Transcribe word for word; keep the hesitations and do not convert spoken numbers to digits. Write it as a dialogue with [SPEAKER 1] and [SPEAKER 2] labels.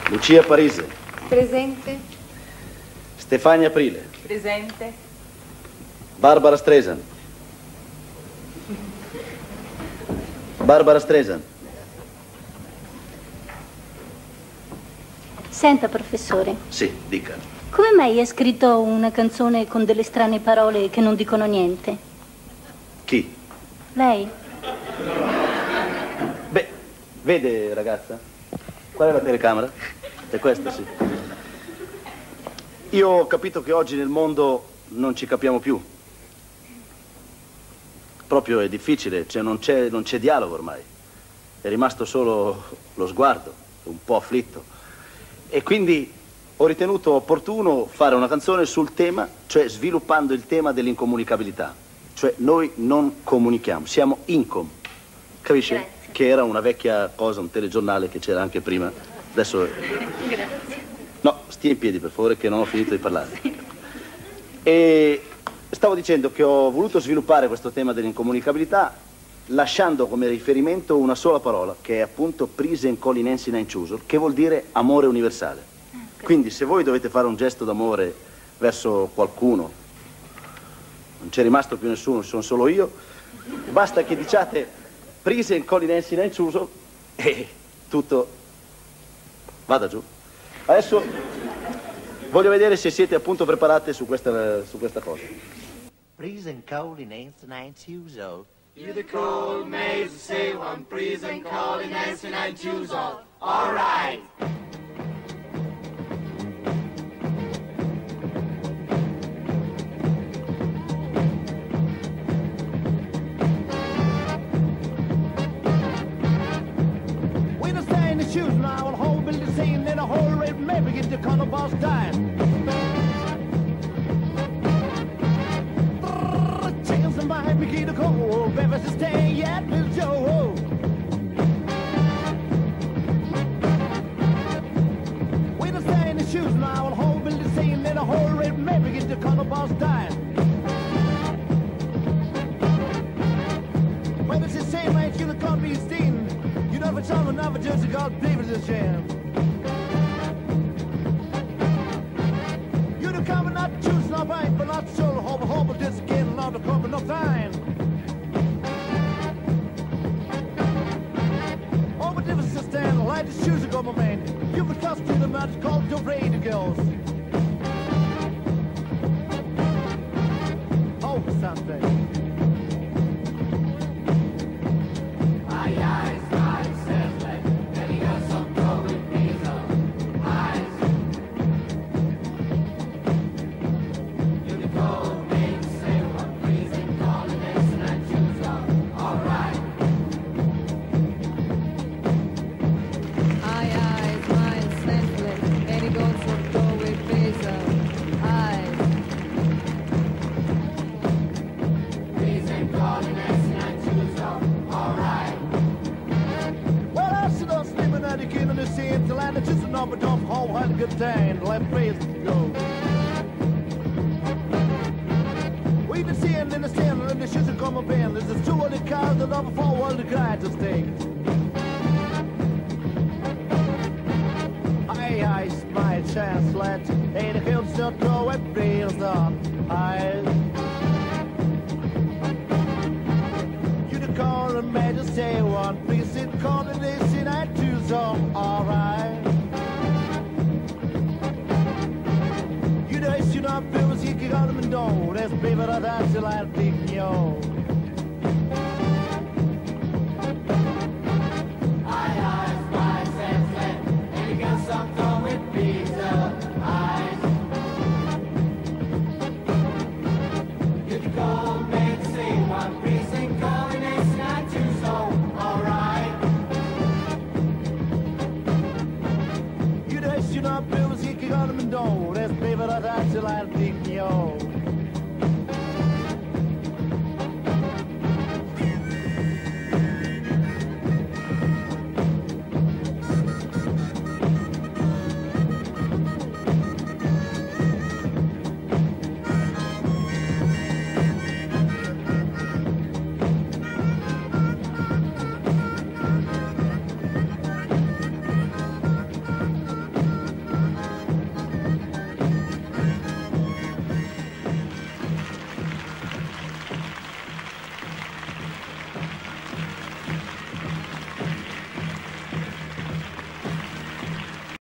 [SPEAKER 1] Lucia Parise.
[SPEAKER 2] Presente.
[SPEAKER 1] Stefania Aprile.
[SPEAKER 2] Presente.
[SPEAKER 1] Barbara Streisand. Barbara Streisand.
[SPEAKER 3] Senta, professore.
[SPEAKER 1] Sì, dica.
[SPEAKER 3] Come mai ha scritto una canzone con delle strane parole che non dicono niente?
[SPEAKER 1] Chi?
[SPEAKER 3] Lei?
[SPEAKER 1] Beh, vede, ragazza? Qual è la telecamera? È questa, sì. Io ho capito che oggi nel mondo non ci capiamo più. Proprio è difficile, cioè non c'è non c'è dialogo ormai. È rimasto solo lo sguardo, un po' afflitto. E quindi ho ritenuto opportuno fare una canzone sul tema, cioè sviluppando il tema dell'incomunicabilità. Cioè noi non comunichiamo, siamo incom. Capisce?
[SPEAKER 3] Grazie.
[SPEAKER 1] Che era una vecchia cosa, un telegiornale che c'era anche prima. Adesso...
[SPEAKER 3] Grazie.
[SPEAKER 1] No, stia in piedi per favore che non ho finito di parlare. E stavo dicendo che ho voluto sviluppare questo tema dell'incomunicabilità lasciando come riferimento una sola parola, che è appunto Prisencolinensinainciusol, che vuol dire amore universale. Quindi se voi dovete fare un gesto d'amore verso qualcuno, non c'è rimasto più nessuno, sono solo io, basta che diciate Prisencolinensinainciusol e tutto vada giù. Adesso voglio vedere se siete appunto preparate su questa, su questa cosa.
[SPEAKER 4] Prisencolinensinainciusol.
[SPEAKER 5] You the cold maze say one Prisencolinensinainciusol. All right.
[SPEAKER 4] When I stay in the shoes now, the whole building scene in a whole red map begin to call the boss time. Chance and my begin to call, baby, to stay yet with Joe. When I stay in the shoes now, the whole building scene in a whole red map begin to call the boss time. Well, it's the same way you can't be seen. You never tell me never just got play with this jam. You the come not choose no bite, but not so hope hope this again not the come no time. Oh, but if it's a stand, light the shoes go my man. You would cost you the match called your brain girls. Oh, something. We've been seeing in the stand and the shoes are coming in. There's two other cars that over forward the guy to stay. Aye, aye, my chance, lad. Ain't a hill still throw it, breeze on. Aye. You the call and made us say one. Please sit calling this in I choose on. Alright. You know, bills you can got them and don't. That's baby, that's the light thing, yo.
[SPEAKER 5] Aye, aye, my sense, and you got something with pizza. Aye. You can call me to say one Prisencolinensinainciusol. All right.
[SPEAKER 4] You know, you know, bills you can got them and don't. That's baby, that's the light thing, yo.